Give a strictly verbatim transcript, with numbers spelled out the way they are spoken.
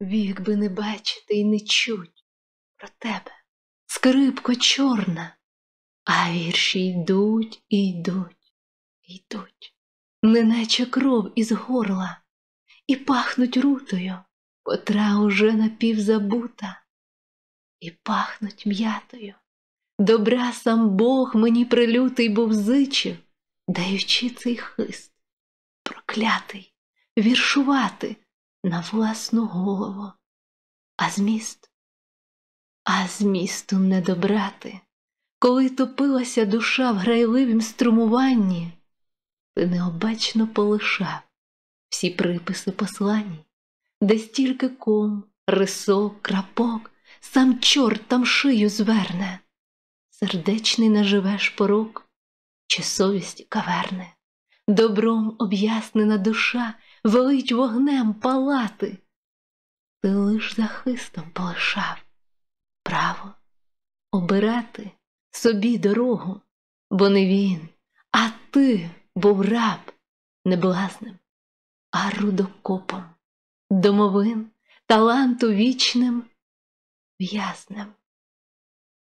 Вік би не бачити й не чуть про тебе, скрипко чорна, а вірші йдуть і йдуть, йдуть, неначе кров із горла, і пахнуть рутою, котра уже напівзабута, і пахнуть м'ятою. Добра сам Бог мені прилютий був зичив, даючи цей хист, проклятий, віршувати на власну голову. А зміст? А змісту не добрати. Коли топилася душа в грайливім струмуванні, ти необачно полишав всі приписи посланні, де стільки ком, рисок, крапок, сам чорт там шию зверне. Сердечний наживеш порок, чи совісті каверне, добром об'яснена душа велить вогнем палати. Ти лиш захистом полишав право обирати собі дорогу, бо не він, а ти був раб не блазним, а рудокопом, домовин, таланту вічним в'язнем.